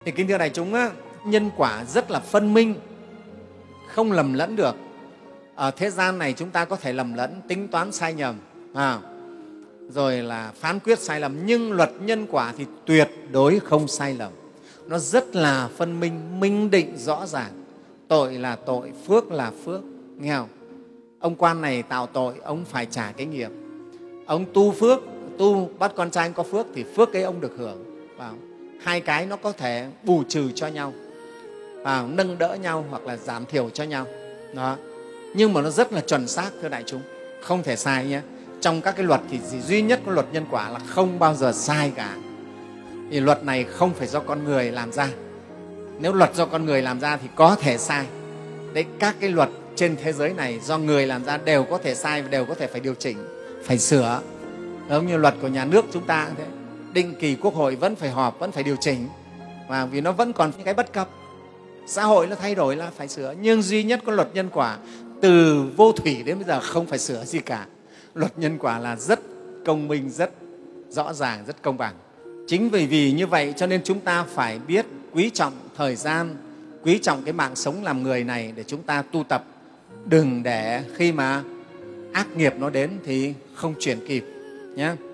Thì kính thưa đại chúng á, nhân quả rất là phân minh, không lầm lẫn được. Ở thế gian này chúng ta có thể lầm lẫn, tính toán sai nhầm, rồi là phán quyết sai lầm, nhưng luật nhân quả thì tuyệt đối không sai lầm. Nó rất là phân minh, minh định rõ ràng. Tội là tội, phước là phước, nghe không? Ông quan này tạo tội, ông phải trả cái nghiệp. Ông tu phước, tu bắt con trai có phước thì phước ấy ông được hưởng. Hai cái nó có thể bù trừ cho nhau, nâng đỡ nhau hoặc là giảm thiểu cho nhau. Đó. Nhưng mà nó rất là chuẩn xác, thưa đại chúng, không thể sai nhé. Trong các cái luật thì chỉ duy nhất có luật nhân quả là không bao giờ sai cả. Thì luật này không phải do con người làm ra. Nếu luật do con người làm ra thì có thể sai. Đấy, các cái luật trên thế giới này do người làm ra đều có thể sai và đều có thể phải điều chỉnh, phải sửa. Giống như luật của nhà nước chúng ta cũng thế. Định kỳ Quốc hội vẫn phải họp, vẫn phải điều chỉnh, và vì nó vẫn còn những cái bất cập. Xã hội nó thay đổi là phải sửa. Nhưng duy nhất có luật nhân quả, từ vô thủy đến bây giờ không phải sửa gì cả. Luật nhân quả là rất công minh, rất rõ ràng, rất công bằng. Chính vì như vậy cho nên chúng ta phải biết quý trọng thời gian, quý trọng cái mạng sống làm người này để chúng ta tu tập. Đừng để khi mà ác nghiệp nó đến thì không chuyển kịp nhé.